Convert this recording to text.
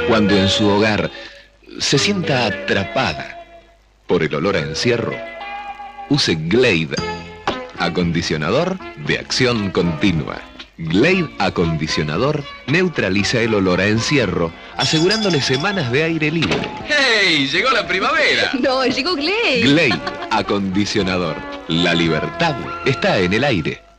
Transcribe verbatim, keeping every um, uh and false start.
Cuando en su hogar se sienta atrapada por el olor a encierro, use Glade, acondicionador de acción continua. Glade acondicionador neutraliza el olor a encierro, asegurándole semanas de aire libre. ¡Hey! ¡Llegó la primavera! No, llegó Glade. Glade acondicionador. La libertad está en el aire.